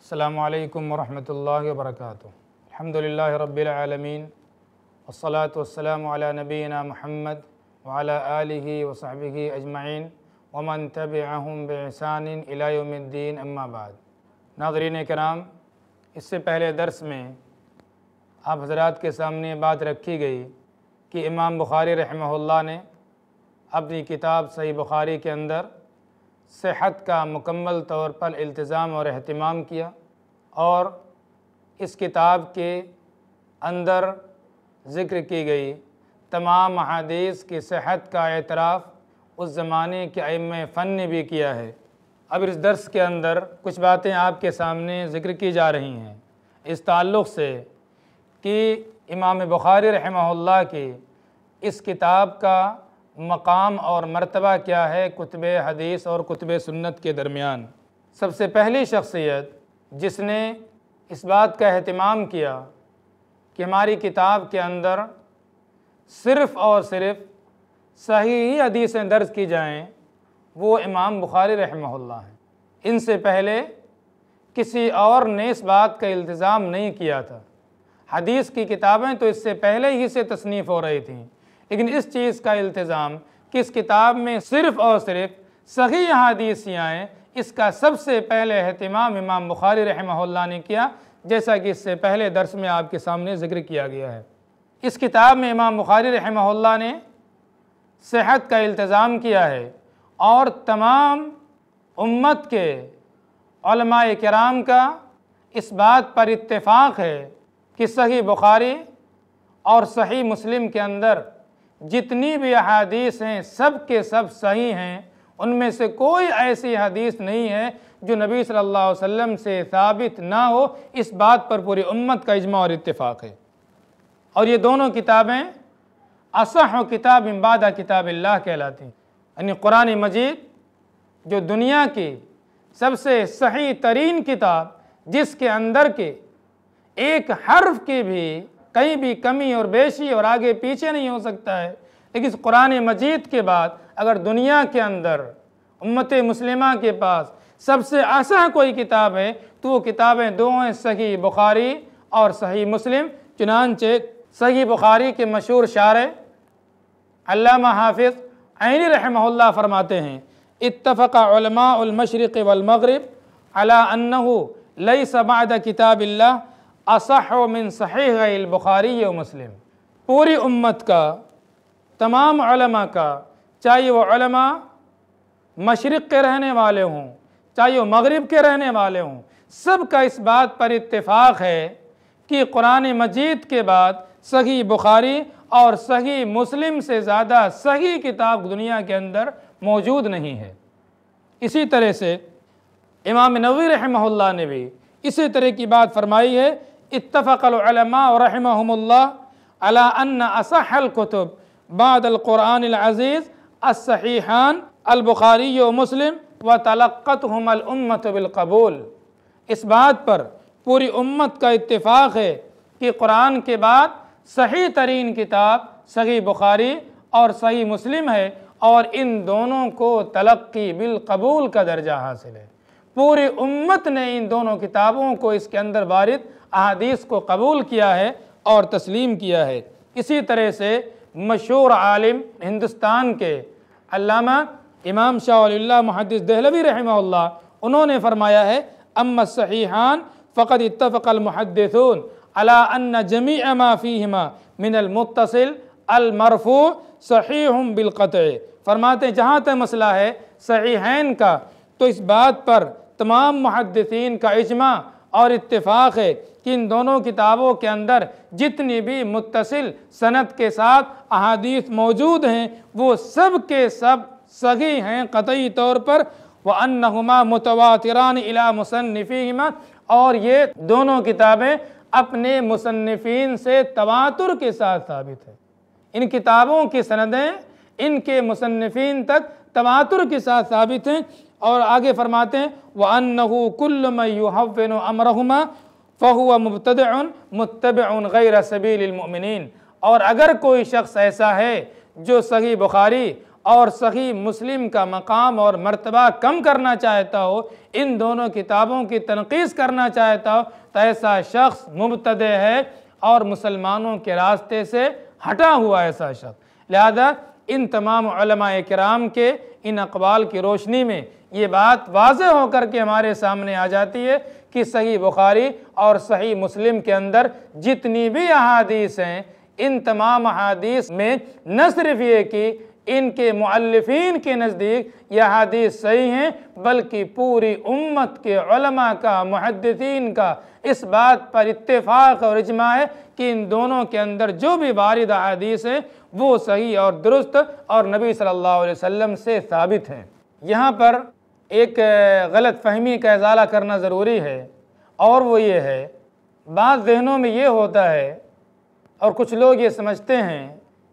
अस्सलामु अलैकुम वरहमतुल्लाहि वबरकातुहू। अल्हम्दुलिल्लाहि रब्बिल आलमीन वस्सलातु वस्सलामु अला नबीना मुहम्मद व अला आलिहि व सहबिहि अजमईन व मन तबिअहुम बिइहसानिन इला यौमिद्दीन, अम्मा बाद। नाज़रीन किराम, इससे पहले दर्स में आप हज़रात के सामने बात रखी गई कि इमाम बुखारी रहमहुल्लाह ने अपनी किताब सही बुखारी के अंदर सेहत का मुकम्मल तौर पर इल्तिज़ाम और अहतमाम किया और इस किताब के अंदर ज़िक्र की गई तमाम अहादीस की सेहत का एतराफ़ उस ज़माने के अइम्मे फ़न ने भी किया है। अब इस दर्स के अंदर कुछ बातें आपके सामने ज़िक्र की जा रही हैं इस ताल्लुक़ से कि इमाम बुखारी रहमहुल्लाह की इस किताब का मकाम और मर्तबा क्या है कुतुब हदीस और कुतुब सुन्नत के दरमियान। सबसे पहली शख्सियत जिसने इस बात का एहतमाम किया कि हमारी किताब के अंदर सिर्फ़ और सिर्फ सही ही हदीसें दर्ज की जाएं, वो इमाम बुखारी रहमहुल्लाह हैं। इनसे पहले किसी और ने इस बात का इल्तिज़ाम नहीं किया था। हदीस की किताबें तो इससे पहले ही से तसनीफ़ हो रही थीं, लेकिन इस चीज़ का इल्तिज़ाम कि इस किताब में सिर्फ़ और सिर्फ सही हदीस आएँ, इसका सबसे पहले अहतमाम इमाम बुखारी रहमहुल्लाह ने किया, जैसा कि इससे पहले दर्स में आपके सामने ज़िक्र किया गया है। इस किताब में इमाम बुखारी रहमहुल्लाह ने सेहत का इल्तिज़ाम किया है और तमाम उम्मत के उलमाए किराम का इस बात पर इत्तेफाक है कि सही बुखारी और सही मुस्लिम के अंदर जितनी भी अहादीस हैं सब के सब सही हैं। उनमें से कोई ऐसी हदीस नहीं है जो नबी सल्लल्लाहु अलैहि वसल्लम से साबित ना हो। इस बात पर पूरी उम्मत का इज्मा और इत्तेफाक है। और ये दोनों किताबें असह किताब बाद किताबिल्लाह कहलाती हैं, यानी कुरान मजीद जो दुनिया की सबसे सही तरीन किताब, जिसके अंदर के एक हर्फ की भी कहीं भी कमी और बेशी और आगे पीछे नहीं हो सकता है। लेकिन इस कुरान मजीद के बाद अगर दुनिया के अंदर उम्मत मुस्लिमा के पास सबसे असह कोई किताब है तो वो किताबें दो हैं, सही बुखारी और सही मुस्लिम। चुनांचे सही बुखारी के मशहूर शायर अल्लामा हाफिज़ ऐनी रहमहुल्लाह फरमाते हैं, इत्तफ़क़ उलमाउल मशरिक़ वल मग़रिब अला अन्नहु लैसा बअद किताबिल्लाह असह मिन सहीह बुखारी व मुस्लिम। पूरी उम्मत का, तमाम उलमा का, चाहे वो उलमा मशरिक़ के रहने वाले हों चाहे वो मग़रिब के रहने वाले हों, सब का इस बात पर इत्तेफाक है कि कुरान मजीद के बाद सही बुखारी और सही मुस्लिम से ज़्यादा सही किताब दुनिया के अंदर मौजूद नहीं है। इसी तरह से इमाम नववी रहमहुल्लाह ने भी इसी तरह की बात फरमाई है, इत्तफ़क़ल उलमा रहमहुमुल्लाह अला अन्ना असहल कुतुब बादल कुरानिल अज़ीज़ अस्सहीहान अल बुखारी व मुस्लिम व तलक़्क़तहुमुल उम्मत बिल क़बूल। इस बात पर पूरी उम्मत का इत्तेफाक है कि कुरान के बाद सही तरीन किताब सही बुखारी और सही मुस्लिम है और इन दोनों को तलक्की बिल क़बूल का दर्जा हासिल है। पूरी उम्मत ने इन दोनों किताबों को इसके अंदर वारिद अहादीस को कबूल किया है और तस्लीम किया है। इसी तरह से मशहूर आलिम हिंदुस्तान के अल्लामा इमाम शाह वलीउल्लाह मुहद्दिस देहलवी रहमहुल्लाह, उन्होंने फरमाया है, अम्मा सहीहान फ़क़द इत्तफ़क़ल मुहद्दिसून अला अन्न जमीअ मा फ़ीहिमा मिनल मुत्तसिल अल मरफ़ू सहीहुम बिल क़त्अ। फरमाते जहाँ तक मसला है सहीहैन का, तो इस बात पर तमाम मुहद्दिसीन का इज्मा और इत्तेफाक है कि इन दोनों किताबों के अंदर जितनी भी मुत्तसिल सनद के साथ अहादीस मौजूद हैं वो सब के सब सही हैं क़तई तौर पर। व अन्नहुमा मुतवातिरान इला मुसन्निफ़िहिमा, और ये दोनों किताबें अपने मुसन्निफ़ीन से तवातुर के साथ साबित है। इन किताबों की सनदें इनके मुसन्निफ़ीन तक तवातुर के साथ साबित हैं। और आगे फरमाते हैं, व अन्नहु कुल्लु मन युहव्विनु अमरहुमा फ़हुव मुब्तदिउन मुत्तबिउन गैर सबीलिल मुमिनीन। और अगर कोई शख्स ऐसा है जो सही बुखारी और सही मुस्लिम का मकाम और मर्तबा कम करना चाहता हो, इन दोनों किताबों की तनकीस करना चाहता हो, तो ऐसा शख्स मुब्तदे है और मुसलमानों के रास्ते से हटा हुआ ऐसा शख्स। लिहाजा इन तमाम उलमाए किराम के इन अक़वाल की रोशनी में ये बात वाज़ेह होकर के हमारे सामने आ जाती है कि सही बुखारी और सही मुस्लिम के अंदर जितनी भी अहादीस हैं, इन तमाम अहादीस में न सिर्फ ये कि इनके मुअल्लिफीन के नज़दीक यह अहादीस सही हैं, बल्कि पूरी उम्मत के उलमा का, मुहद्दिसीन का इस बात पर इत्तेफाक और इजमा है कि इन दोनों के अंदर जो भी वारिद अहादीस हैं वो सही और दुरुस्त और नबी सल्लल्लाहु अलैहि वसल्लम से साबित हैं। यहाँ पर एक गलत फहमी का इज़ाला करना ज़रूरी है, और वो ये है, बाज़ ज़हनों में ये होता है और कुछ लोग ये समझते हैं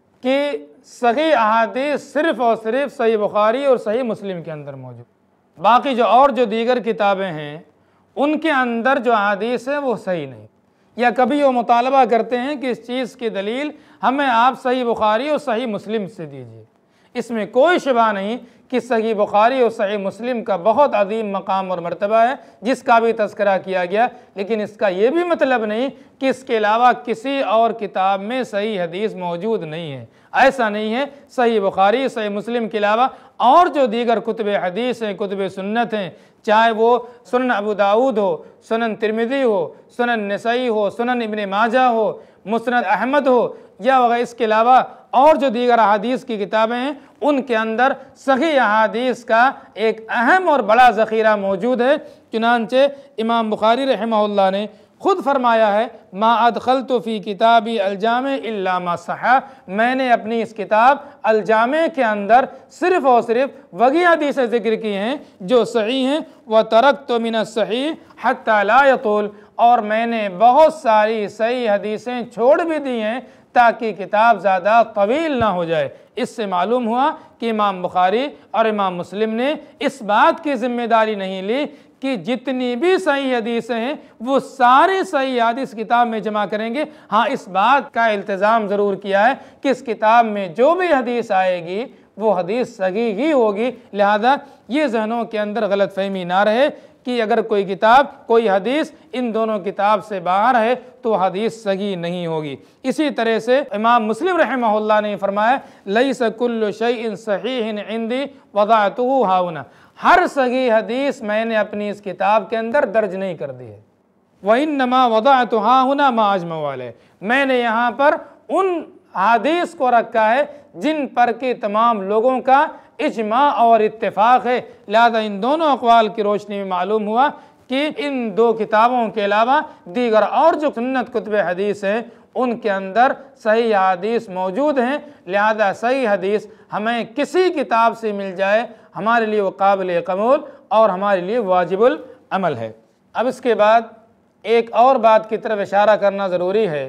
कि सही अहादीस सिर्फ़ और सिर्फ सही बुखारी और सही मुस्लिम के अंदर मौजूद, बाकी जो दीगर किताबें हैं उनके अंदर जो अहादीस है वो सही नहीं। या कभी वो मुतालबा करते हैं कि इस चीज़ की दलील हमें आप सही बुखारी और सही मुस्लिम से दीजिए। इसमें कोई शुबा नहीं कि सही बुखारी और सही मुस्लिम का बहुत अजीम मकाम और मर्तबा है, जिसका भी तज़किरा किया गया, लेकिन इसका ये भी मतलब नहीं कि इसके अलावा किसी और किताब में सही हदीस मौजूद नहीं है। ऐसा नहीं है। सही बुखारी, सही मुस्लिम के अलावा और जो दीगर कुतुब हदीस हैं, कुतुब सुन्नत हैं, चाहे वो सुनन अबू दाऊद हो, सुनन तिरमिज़ी हो, सुनन नसई हो, सुनन इब्न माजा हो, मुस्नद अहमद हो, या वगैरह, इसके अलावा और जो दीगर अहादीस की किताबें हैं उनके अंदर सही अहादीस का एक अहम और बड़ा ज़ख़ीरा मौजूद है। चुनांचे इमाम बुखारी रहमहुल्लाह ने खुद फरमाया है, मा अदखलतु फ़ी किताबी अलजामे इल्ला मा सहा, मैंने अपनी इस किताब अलजामे के अंदर सिर्फ़ और सिर्फ वही हदीसें ज़िक्र की हैं जो सही हैं। व तरक्तु मिनस सही हत्ता ला यतूल, और मैंने बहुत सारी सही हदीसें छोड़ भी दी हैं ताकि किताब ज़्यादा तवील ना हो जाए। इससे मालूम हुआ कि इमाम बुखारी और इमाम मुस्लिम ने इस बात की ज़िम्मेदारी नहीं ली कि जितनी भी सही हदीसें हैं वो सारी सही हदीस किताब में जमा करेंगे। हाँ, इस बात का इल्तिज़ाम ज़रूर किया है कि इस किताब में जो भी हदीस आएगी वो हदीस सही ही होगी। लिहाजा ये ज़हनों के अंदर गलत फहमी ना रहे कि अगर कोई किताब, कोई हदीस इन दोनों किताब से बाहर है तो हदीस सही नहीं होगी। इसी तरह से इमाम मुस्लिम रहमहुल्लाह ने फरमाया, लैस कुल्लु शैइन सहीहिन इंदी वज़अतुहु हाउना, हर सही हदीस मैंने अपनी इस किताब के अंदर दर्ज नहीं कर दी है। व इन्नमा वज़अतु हाहुना मा अजमअ अलैह, मैंने यहाँ पर उन हदीस को रखा है जिन पर कि तमाम लोगों का इजमा और इत्तेफाक है। लिहाजा इन दोनों अक़वाल की रोशनी में मालूम हुआ कि इन दो किताबों के अलावा दीगर और जो सुन्नत कुतुब हदीस हैं उनके अंदर सही हदीस मौजूद हैं। लिहाजा सही हदीस हमें किसी किताब से मिल जाए हमारे लिए वो काबिल कबूल और हमारे लिए वाजिबुल अमल है। अब इसके बाद एक और बात की तरफ इशारा करना ज़रूरी है,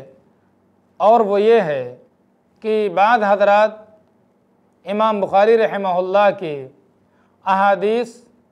और वो ये है कि बाद हज़रात इमाम बुखारी रहमहुल्लाह की अहादीस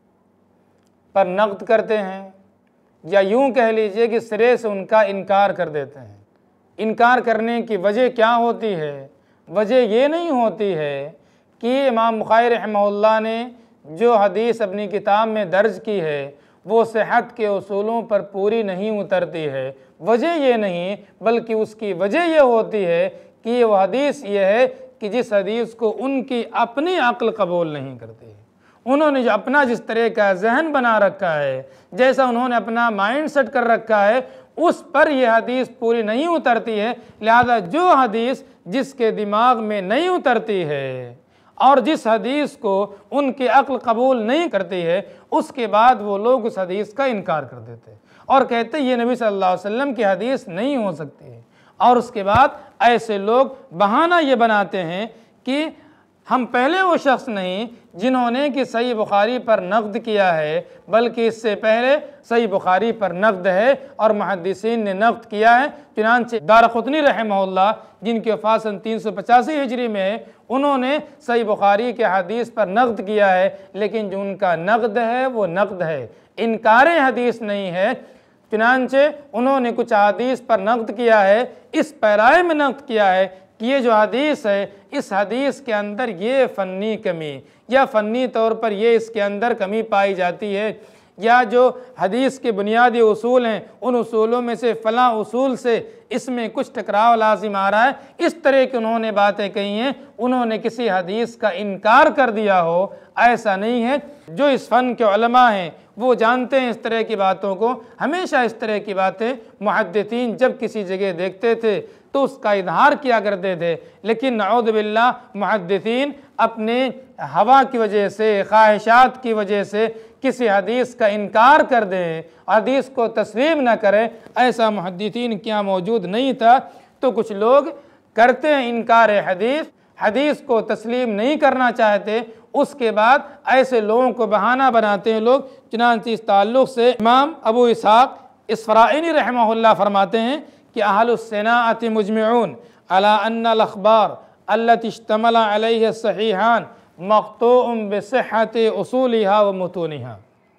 पर नक़्द करते हैं, या यूँ कह लीजिए कि सिरे से उनका इनकार कर देते हैं। इनकार करने की वजह क्या होती है? वजह ये नहीं होती है कि इमाम बुखारी रहमहुल्लाह ने जो हदीस अपनी किताब में दर्ज की है वो सेहत के उसूलों पर पूरी नहीं उतरती है। वजह ये नहीं, बल्कि उसकी वजह ये होती है कि वह हदीस ये है कि जिस हदीस को उनकी अपनी अक्ल कबूल नहीं करती है, उन्होंने जो अपना जिस तरह का जहन बना रखा है, जैसा उन्होंने अपना माइंड सेट कर रखा है, उस पर यह हदीस पूरी नहीं उतरती है। लिहाजा जो हदीस जिसके दिमाग में नहीं उतरती है और जिस हदीस को उनकी अक्ल कबूल नहीं करती है, उसके बाद वो लोग उस हदीस का इनकार कर देते हैं और कहते हैं ये नबी सल्लल्लाहु अलैहि वसल्लम की हदीस नहीं हो सकती है। और उसके बाद ऐसे लोग बहाना ये बनाते हैं कि हम पहले वो शख्स नहीं जिन्होंने कि सही बुखारी पर नक़्द किया है, बल्कि इससे पहले सही बुखारी पर नक़्द है और मुहद्दिसीन ने नक़्द किया है। चुनांचे दारक़ुतनी रहमहुल्लाह, जिनकी वफ़ात सन 385 हिजरी में है, उन्होंने सही बुखारी के हदीस पर नक़्द किया है, लेकिन जो उनका नक़्द है वो नक़्द है, इनकार हदीस नहीं है। चुनांचे उन्होंने कुछ हदीस पर नक़्द किया है, इस पैराए में नक़्द किया है कि ये जो हदीस है, इस हदीस के अंदर ये फ़न्नी कमी या फ़न्नी तौर पर ये इसके अंदर कमी पाई जाती है, या जो हदीस के बुनियादी उसूल हैं उन उसूलों में से फ़लाँ उसूल से इसमें कुछ टकराव लाजिम आ रहा है, इस तरह की उन्होंने बातें कही हैं। उन्होंने किसी हदीस का इनकार कर दिया हो, ऐसा नहीं है। जो इस फ़न के उलमा हैं वो जानते हैं इस तरह की बातों को। हमेशा इस तरह की बातें मुहद्दिसीन जब किसी जगह देखते थे तो उसका इजहार किया करते थे, लेकिन नऊज़ बिल्लाह मुहद्दिसीन अपने हवा की वजह से, ख्वाहिशात की वजह से किसी हदीस का इनकार कर दें, हदीस को तस्लीम न करें, ऐसा मुहद्दिसीन क्या मौजूद नहीं था। तो कुछ लोग करते हैं इनकार हदीस, हदीस को तस्लीम नहीं करना चाहते, उसके बाद ऐसे लोगों को बहाना बनाते हैं लोग। चुनांचे इस ताल्लुक़ से इमाम अबू इसहाक़ इसफ़राइनी रहमहुल्लाह फरमाते हैं कि अहलुस सनाअति मुजमिऊन अला अन्नल अख़बार अल्लती इश्तमला अलैहा सहीहान मक़तूअन बिसिह्हति उसूलिहा व मुतूनिहा।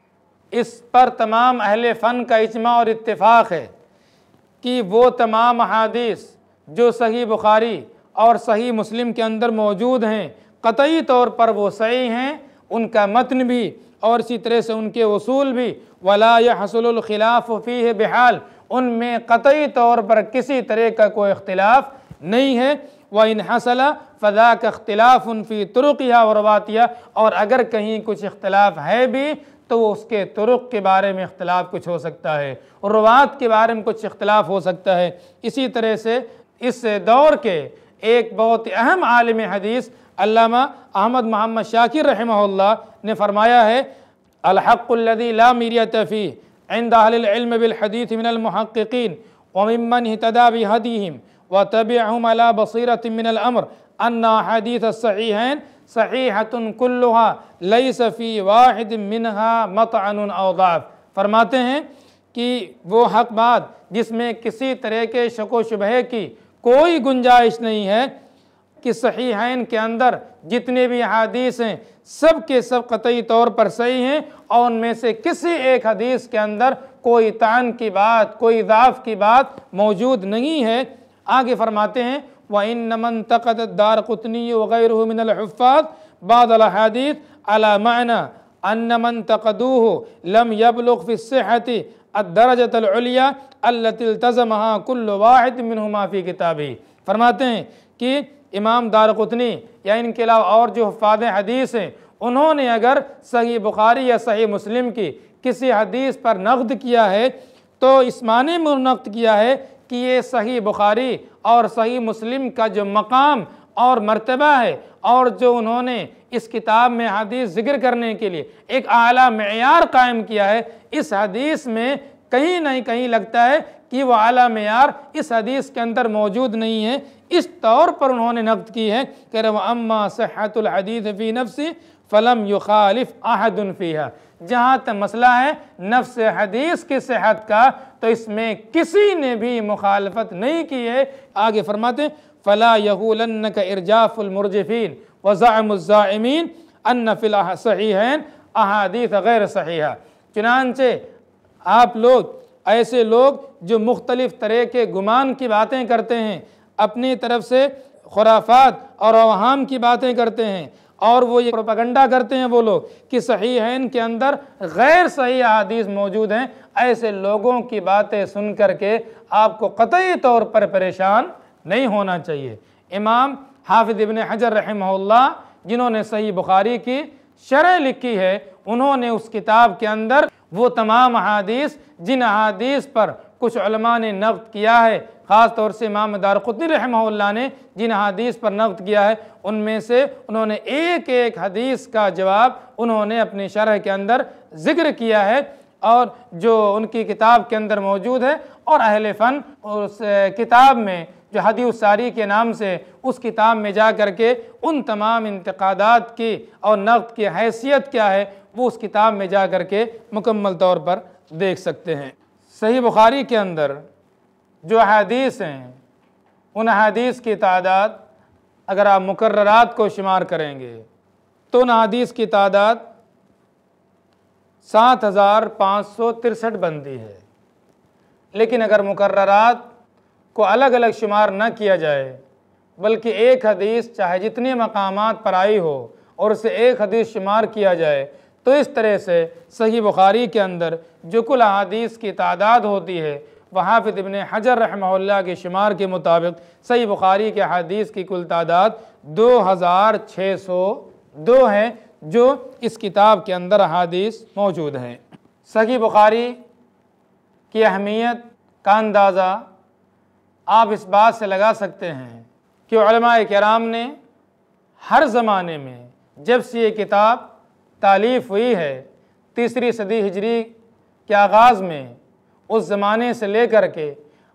इस पर तमाम अहले फ़न का इज्मा और इत्तिफ़ाक़ है कि वो तमाम अहादीस जो सही बुखारी और सही मुस्लिम के अंदर मौजूद हैं, क़तई तौर पर वो सही हैं, उनका मतन भी और इसी तरह से उनके उसूल भी। वला यहसुलुल खिलाफ़ु फ़ीहि बिहाल, उनमें क़तई तौर पर किसी तरह का कोई इख्तिलाफ़ नहीं है। व इन हसला फ़ज़ाक इख्तिलाफ़ुन फ़ी तुरुक़िहा व रवातिहा, और अगर कहीं कुछ इख्तिलाफ़ है भी तो वो उसके तुरुक़ के बारे में इख्तिलाफ़ कुछ हो सकता है और रवात के बारे में कुछ इख्तिलाफ़ हो सकता है। इसी तरह से इस दौर के एक बहुत अहम आलिम हदीस अल्लामा अहमद मोहम्मद शाकिर रहमहुल्लाह ने फरमाया है, अल हक़्क़ुल्लज़ी ला मिर्यत फ़ीह इंद अहलिल इल्म बिल हदीस मिनल मुहक़्क़िक़ीन व मिम्मन इह्तदा बिहदीहिम व तबिअहुम अला बसीरतिन मिनल अम्र अन्ना हदीस सहीहैन सहीहतुन कुल्लुहा लैस फ़ी वाहिद मिनहा मतअनुन औ ज़अफ़। फरमाते हैं कि वो हक़ बात जिसमें किसी तरह के शक व शुबहे की कोई गुंजाइश नहीं है कि सहीहैन के अंदर जितने भी हदीस हैं सब के सब क़तई तौर पर सही हैं और उनमें से किसी एक हदीस के अंदर कोई तान की बात, कोई ज़ाफ़ की बात मौजूद नहीं है। आगे फरमाते हैं, व इन्न मन तक़द दारक़ुतनी व गैरुहु मिनल हुफ़्फ़ाज़ बाज़ल अहादीस अला मअना अन्न मन तक़दूहु लम यबलुग़ फ़ी सिह्हति अद-दरजतल उलिया अल्लती इल्तज़महा कुल्लु वाहिद मिनहुमा फ़ी किताबिही। फरमाते हैं कि इमाम दारक़ुतनी या इनके अलावा और जो हुफ़्फ़ाज़ हदीस हैं, उन्होंने अगर सही बुखारी या सही मुस्लिम की किसी हदीस पर नक़्द किया है तो इस माने में नक़्द किया है कि ये सही बुखारी और सही मुस्लिम का जो मकाम और मर्तबा है और जो उन्होंने इस किताब में हदीस ज़िक्र करने के लिए एक आला मेयार कायम किया है, इस हदीस में कहीं नहीं कहीं लगता है कि वह आला मेयार इस हदीस के अंदर मौजूद नहीं है। इस तौर पर उन्होंने नक़्द की है कि व अम्मा सिह्हतुल हदीस फ़ी नफ्सी फ़लम युखालिफ़ अहदुन फ़ीहा। जहाँ तक मसला है नफ्स हदीस की सेहत का, तो इसमें किसी ने भी मुखालफत नहीं की है। आगे फरमाते फ़ला यगूलन्नक इरजाफ़ुल मुरजिफ़ीन व ज़अमुज़ ज़ाइमीन अन्न फ़िल सहीहैन अहादीस गैर सहीहा। चुनांचे आप लोग ऐसे लोग जो मुख्तलिफ़ तरह के गुमान की बातें करते हैं, अपनी तरफ से खुराफात और अवहाम की बातें करते हैं और वो ये प्रोपेगेंडा करते हैं वो लोग कि सहीहैन के अंदर गैर सही हदीस मौजूद हैं, ऐसे लोगों की बातें सुन करके आपको क़तई तौर पर परेशान नहीं होना चाहिए। इमाम हाफिज़ इब्न हजर रहमहुल्लाह जिन्होंने सही बुखारी की शरह लिखी है, उन्होंने उस किताब के अंदर वो तमाम अहादीस जिन अहादीस पर कुछ उलमा ने नक़्द किया है, ख़ास तौर से इमाम दारक़ुतनी रहमहुल्लाह ने जिन हदीस पर नक़्द किया है, उनमें से उन्होंने एक एक हदीस का जवाब उन्होंने अपनी शरह के अंदर ज़िक्र किया है और जो उनकी किताब के अंदर मौजूद है। और अहले फ़न उस किताब में जो हदीस सारी के नाम से उस किताब में जा कर के उन तमाम इंतक़ादात की और नक़्द की हैसियत क्या है वो उस किताब में जा कर के मुकम्मल तौर पर देख सकते हैं। सही बुखारी के अंदर जो हदीस हैं, उन हदीस की तादाद अगर आप मुकर्ररात को शुमार करेंगे तो उन हदीस की तादाद 7563 बनती है। लेकिन अगर मुकर्ररात को अलग अलग शुमार न किया जाए बल्कि एक हदीस चाहे जितने मकामात पर आई हो और उसे एक हदीस शुमार किया जाए तो इस तरह से सही बुखारी के अंदर जो कुल अहादीस की तादाद होती है वह हाफिज़ इब्न हजर रहमहुल्लाह के शुमार के मुताबिक सही बुखारी के अहादीस की कुल तादाद 2602 है जो इस किताब के अंदर अहादीस मौजूद हैं। सही बुखारी की अहमियत का अंदाज़ा आप इस बात से लगा सकते हैं कि उलमाए किराम ने हर ज़माने में जब से ये किताब तालीफ़ हुई है 3री सदी हिजरी के आगाज़ में, उस ज़माने से लेकर के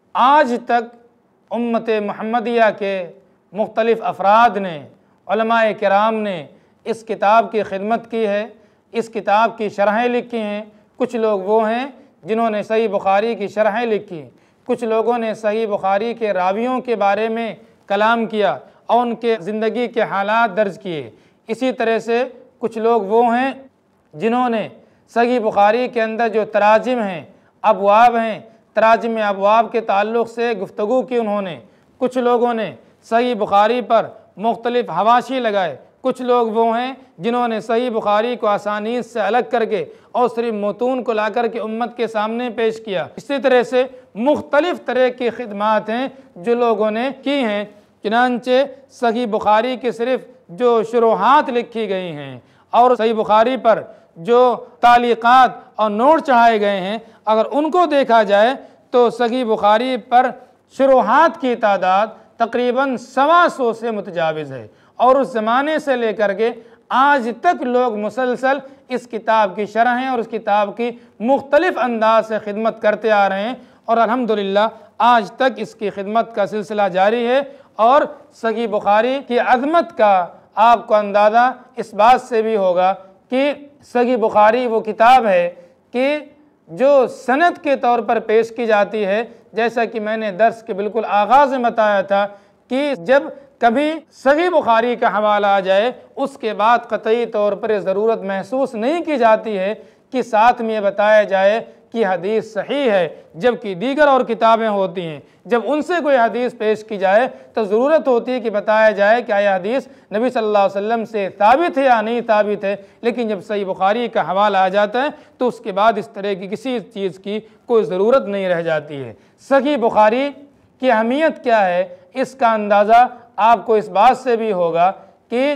आज तक उम्मत मुहम्मदिया के मुख्तलिफ़ अफराद ने, उलमाए किराम ने इस किताब की खिदमत की है, इस किताब की शरहें लिखी हैं। कुछ लोग वो हैं जिन्होंने सही बुखारी की शरहें लिखी, कुछ लोगों ने सही बुखारी के रावियों के बारे में कलाम किया और उनके ज़िंदगी के हालात दर्ज किए। इसी तरह से कुछ लोग वो हैं जिन्होंने सही बुखारी के अंदर जो तराजिम हैं, अबवाब हैं, तराजिम अबवाब के ताल्लुक़ से गुफ्तगू की उन्होंने। कुछ लोगों ने सही बुखारी पर मुख्तलिफ़ हवाशी लगाए। कुछ लोग वो हैं जिन्होंने सही बुखारी को आसानी से अलग करके और सिर्फ मतून को ला कर के उम्मत के सामने पेश किया। इसी तरह से मुख्तलिफ़ तरह की खिदमात हैं जो लोगों ने की हैं। चुनांचे सही बुखारी के सिर्फ जो शुरुआत लिखी गई हैं और सही बुखारी पर जो तालीक़ात और नोट चढ़ाए गए हैं, अगर उनको देखा जाए तो सही बुखारी पर शुरुआत की तादाद तकरीबन 125 से मुतजाविज़ है और उस ज़माने से लेकर के आज तक लोग मुसलसल इस किताब की शरहें और उस किताब की मुख्तलिफ़ अंदाज से खिदमत करते आ रहे हैं और अल्हम्दुलिल्लाह आज तक इसकी खिदमत का सिलसिला जारी है। और सही बुखारी की अज़मत का आपको अंदाज़ा इस बात से भी होगा कि सही बुखारी वो किताब है कि जो सनद के तौर पर पेश की जाती है। जैसा कि मैंने दर्स के बिल्कुल आगाज़ में बताया था कि जब कभी सही बुखारी का हवाला आ जाए उसके बाद क़तई तौर पर ज़रूरत महसूस नहीं की जाती है कि साथ में ये बताया जाए कि हदीस सही है, जबकि दीगर और किताबें होती हैं जब उनसे कोई हदीस पेश की जाए तो ज़रूरत होती है कि बताया जाए कि यह हदीस नबी सल्लल्लाहु अलैहि वसल्लम से साबित है या नहीं साबित है। लेकिन जब सही बुखारी का हवाला आ जाता है तो उसके बाद इस तरह की किसी चीज़ की कोई ज़रूरत नहीं रह जाती है। सही बुखारी की अहमियत क्या है इसका अंदाज़ा आपको इस बात से भी होगा कि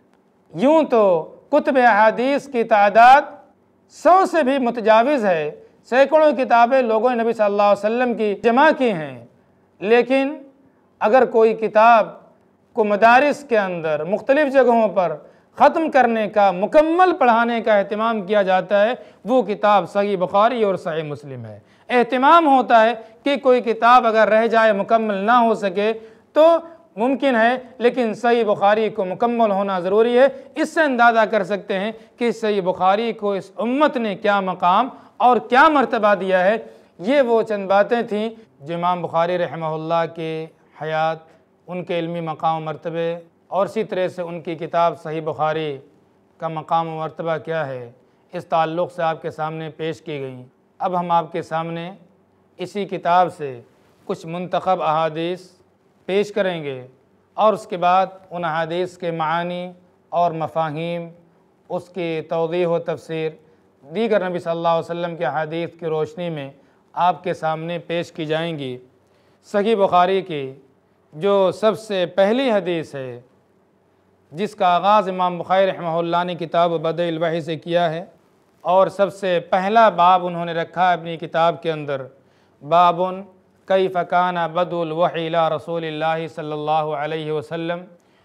यूँ तो कुतुब अहादीस की तादाद 100 से भी मुतजाविज़ है, सैकड़ों किताबें लोगों ने नबी सल्लल्लाहु अलैहि वसल्लम की जमा की हैं। लेकिन अगर कोई किताब को मदारिस के अंदर मुख्तलिफ़ जगहों पर ख़त्म करने का, मुकम्मल पढ़ाने का एहतिमाम किया जाता है, वो किताब सही बुखारी और सही मुस्लिम है। एहतिमाम होता है कि कोई किताब अगर रह जाए, मुकम्मल ना हो सके तो मुमकिन है, लेकिन सही बुखारी को मुकम्मल होना ज़रूरी है। इससे अंदाज़ा कर सकते हैं कि सही बुखारी को इस उम्मत ने क्या मकाम और क्या मर्तबा दिया है। ये वो चंद बातें थीं जो इमाम बुखारी रहमहुल्लाह के हयात, उनके इल्मी मकाम मर्तबे और इसी तरह से उनकी किताब सही बुखारी का मकाम व मर्तबा क्या है, इस ताल्लुक़ से आपके सामने पेश की गई। अब हम आपके सामने इसी किताब से कुछ मुंतखब अहादीस पेश करेंगे और उसके बाद उन अहादीस के मानी और मफ़ाहीम, उसकी तौदीह व तफसीर दीगर नबी सल्लल्लाहु अलैहि वसल्लम के अहादीस की रोशनी में आपके सामने पेश की जाएंगी। सही बुखारी की जो सबसे पहली हदीस है जिसका आगाज़ इमाम बुखारी रहमहुल्लाह ने किताब बदइल वही से किया है और सबसे पहला बाब उन्होंने रखा है अपनी किताब के अंदर, बाबुन कैफ़ काना बदुल वही इला रसूलिल्लाहि सल्लल्लाहु अलैहि वसल्लम।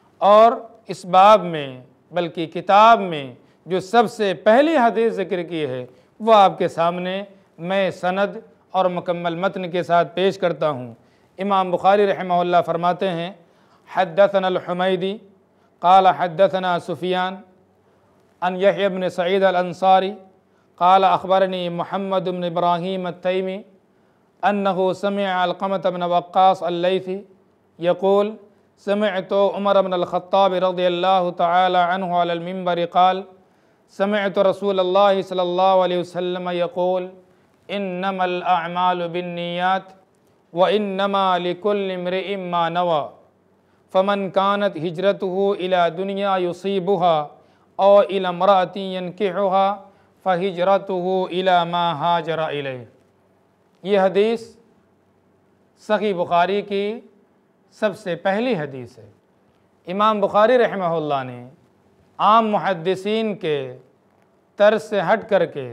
और इस बाब में, बल्कि किताब में जो सबसे पहली हदीस ज़िक्र की है वह आपके सामने मैं सनद और मुकम्मल मतन के साथ पेश करता हूँ। इमाम बुखारी रहमहुल्लाह फरमाते हैं, हद्दसना अल-हुमैदी क़ाल हद्दसना सुफ़ियान अन यहया इब्न सईद अल-अंसारी क़ाल अख़बरनी मुहम्मद इब्न इब्राहीम अत-तैमी अन्नहु समिअ अलक़मत इब्न वक़्क़ास अल-लैथी यक़ूल समिअतु उमर इब्न अल-ख़त्ताब रज़ियल्लाहु तआला अन्हु अलल मिंबर क़ाल समिअतु रसूलल्लाहि सल्लल्लाहु अलैहि वसल्लम यक़ूल इन्नमल अअमालु बिन्नियात व इन्नमा लिकुल्लि इम्रिइन मा नवा फ़मन कानत हिजरतहु इला दुनिया युसीबुहा औ इला इम्रअतिन यनकिहुहा फ़हिजरतहु इला मा हाजरा इलैह। ये हदीस सही बुखारी की सबसे पहली हदीस है। इमाम बुखारी रहमहुल्लाह ने आम मुहद्दिसीन के तर्ज से हट करके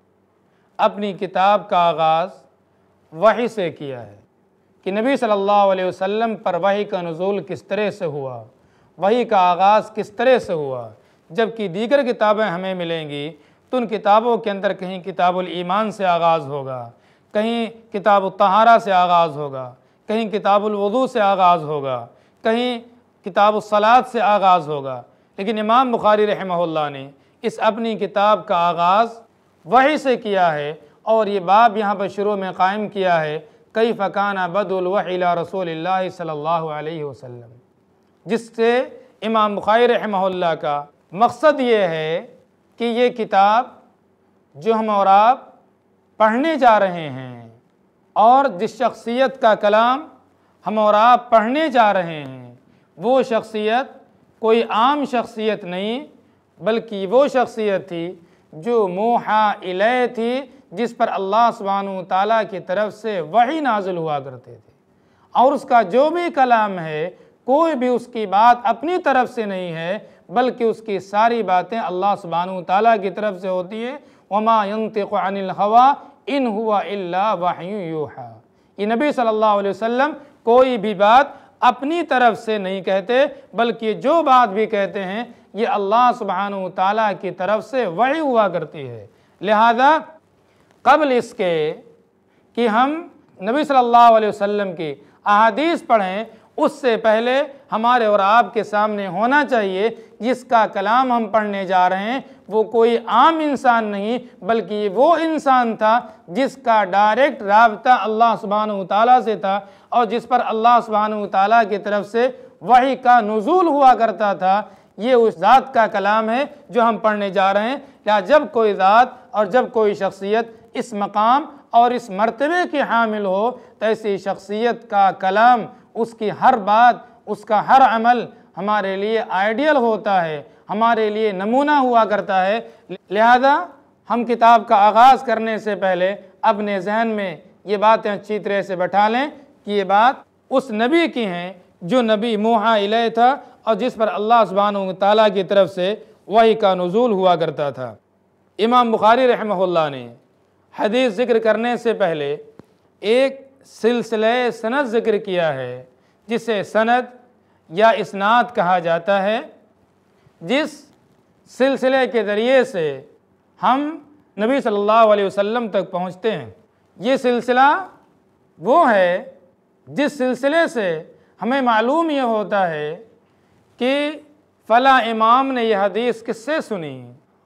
अपनी किताब का आगाज़ वही से किया है कि नबी सल्लल्लाहु अलैहि वसल्लम पर वही का नुज़ूल किस तरह से हुआ, वही का आगाज़ किस तरह से हुआ। जबकि दीगर किताबें हमें मिलेंगी तो उन किताबों के अंदर कहीं किताबुल ईमान से आगाज़ होगा, कहीं किताबुत तहारा से आगाज़ होगा, कहीं किताबुल वुज़ू से आगाज़ होगा, कहीं किताबुस सलात से आगाज़ होगा। लेकिन इमाम बुखारी रहमहुल्लाह ने इस अपनी किताब का आगाज़ वही से किया है और ये बाब यहाँ पर शुरू में कायम किया है कैफ़ कान बदउल वही इला रसूलिल्लाह सल्लल्लाहु अलैहि वसल्लम, जिससे इमाम बुखारी रहमहुल्लाह का मकसद ये है कि ये किताब जो हम और आप पढ़ने जा रहे हैं और जिस शख्सियत का कलाम हम और आप पढ़ने जा रहे हैं वो शख्सियत कोई आम शख्सियत नहीं, बल्कि वो शख्सियत थी जो मूहा इलैह थी, जिस पर अल्लाह सुब्हानहू ताला की तरफ से वही नाज़िल हुआ करते थे। और उसका जो भी कलाम है कोई भी उसकी बात अपनी तरफ से नहीं है, बल्कि उसकी सारी बातें अल्लाह सुब्हानहू ताला की तरफ से होती है। वमा यंतिक़ु अनिल हवा इन हुवा इल्ला वहयु यूहा। ये नबी सल्लल्लाहु अलैहि वसल्लम कोई भी बात अपनी तरफ से नहीं कहते, बल्कि जो बात भी कहते हैं ये अल्लाह सुब्हानहू ताला की तरफ से वही हुआ करती है। लिहाजा कबल इसके कि हम नबी सल्लल्लाहु अलैहि वसल्लम की अहादीस पढ़ें, उससे पहले हमारे और आपके सामने होना चाहिए जिसका कलाम हम पढ़ने जा रहे हैं वो कोई आम इंसान नहीं, बल्कि वो इंसान था जिसका डायरेक्ट राबता अल्लाह सुब्हानहू ताला से था और जिस पर अल्लाह सुब्हानहू ताला की तरफ से वही का नुज़ूल हुआ करता था। ये उस ज़ात का कलाम है जो हम पढ़ने जा रहे हैं। या जब कोई ज़ात और जब कोई शख्सियत इस मकाम और इस मर्तबे की हामिल हो तो ऐसी शख्सियत का कलाम, उसकी हर बात, उसका हर अमल हमारे लिए आइडियल होता है, हमारे लिए नमूना हुआ करता है। लिहाजा हम किताब का आगाज़ करने से पहले अपने जहन में ये बातें अच्छी तरह से बैठा लें कि ये बात उस नबी की हैं जो नबी मूहा इलैह था और जिस पर अल्लाह सुब्हानहू ताला की तरफ से वही का नुज़ूल हुआ करता था। इमाम बुखारी रहमहुल्लाह ने हदीस ज़िक्र करने से पहले एक सिलसिले सनद ज़िक्र किया है जिसे सनद या इस्नाद कहा जाता है, जिस सिलसिले के ज़रिए से हम नबी सल्लल्लाहु अलैहि वसल्लम तक पहुँचते हैं। ये सिलसिला वो है जिस सिलसिले से हमें मालूम ये होता है कि फ़ला इमाम ने यह हदीस किससे सुनी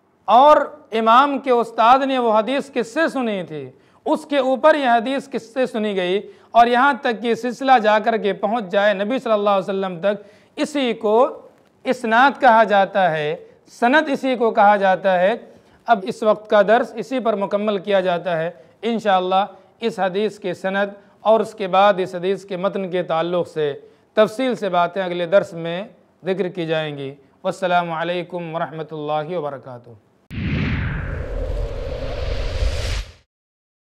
और इमाम के उस्ताद ने वो हदीस किससे सुनी थी, उसके ऊपर यह हदीस किससे सुनी गई और यहाँ तक कि सिलसिला जाकर के पहुँच जाए नबी सल्लल्लाहु अलैहि वसल्लम तक। इसी को इस्नाद कहा जाता है, सनद इसी को कहा जाता है। अब इस वक्त का दर्स इसी पर मुकम्मल किया जाता है। इंशाअल्लाह इस हदीस के सनद और उसके बाद इस हदीस के मतन के ताल्लुक़ से तफसील से बातें अगले दर्स में ज़िक्र की जाएंगी। वस्सलामु अलैकुम वरहमतुल्लाहि वबरकातुहू।